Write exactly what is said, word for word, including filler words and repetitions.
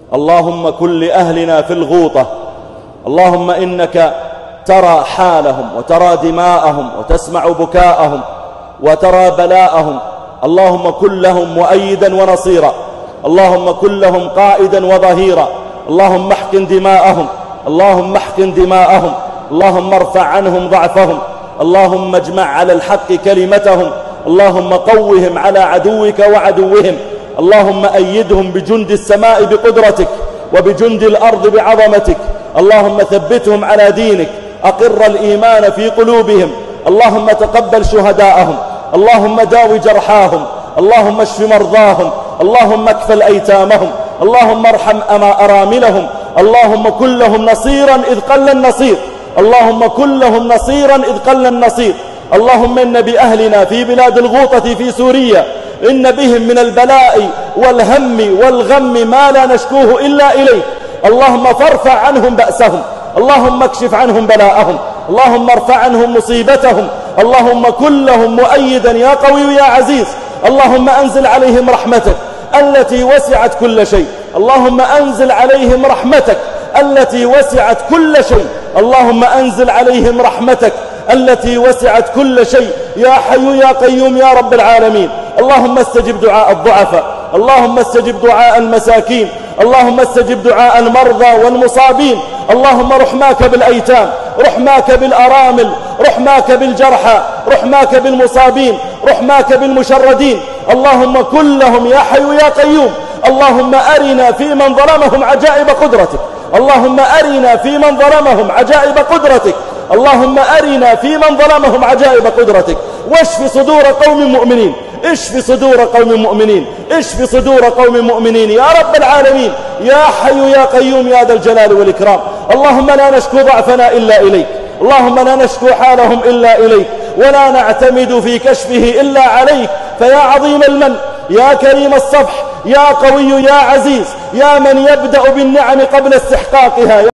اللهم كن لأهلنا في الغوطة. اللهم إنك ترى حالهم وترى دماءهم وتسمع بكاءهم وترى بلاءهم. اللهم كن لهم مؤيدا ونصيرا، اللهم كن لهم قائدا وظهيرا. اللهم احقن دماءهم، اللهم احقن دماءهم، اللهم ارفع عنهم ضعفهم، اللهم اجمع على الحق كلمتهم، اللهم قوهم على عدوك وعدوهم، اللهم أيدهم بجند السماء بقدرتك وبجند الأرض بعظمتك، اللهم ثبتهم على دينك، أقر الإيمان في قلوبهم، اللهم تقبل شهداءهم، اللهم داوي جرحاهم، اللهم اشف مرضاهم، اللهم اكفل أيتامهم، اللهم ارحم أما أراملهم، اللهم كن لهم نصيرا إذ قل النصير، اللهم كن لهم نصيرا إذ قل النصير. اللهم إن بأهلنا في بلاد الغوطة في سوريا إن بهم من البلاء والهم والغم ما لا نشكوه إلا إليك، اللهم فارفع عنهم بأسهم، اللهم اكشف عنهم بلاءهم، اللهم ارفع عنهم مصيبتهم، اللهم كن لهم مؤيدا يا قوي يا عزيز. اللهم أنزل عليهم رحمتك التي وسعت كل شيء، اللهم أنزل عليهم رحمتك التي وسعت كل شيء، اللهم أنزل عليهم رحمتك التي وسعت كل شيء يا حي يا قيوم يا رب العالمين. اللهم استجب دعاء الضعفاء، اللهم استجب دعاء المساكين، اللهم استجب دعاء المرضى والمصابين، اللهم رحماك بالأيتام، رحماك بالأرامل، رحماك بالجرحى، رحماك بالمصابين، رحماك بالمشردين. اللهم كن لهم يا حي يا قيوم. اللهم أرنا في من ظلمهم عجائب قدرتك، اللهم أرنا في من ظلمهم عجائب قدرتك، اللهم أرنا في من ظلمهم عجائب قدرتك، واشف صدور قوم مؤمنين، اشف صدور قوم مؤمنين، اشف صدور قوم مؤمنين يا رب العالمين، يا حي يا قيوم يا ذا الجلال والإكرام. اللهم لا نشكو ضعفنا إلا إليك، اللهم لا نشكو حالهم إلا إليك، ولا نعتمد في كشفه إلا عليك، فيا عظيم المن، يا كريم الصفح، يا قوي يا عزيز، يا من يبدأ بالنعم قبل استحقاقها.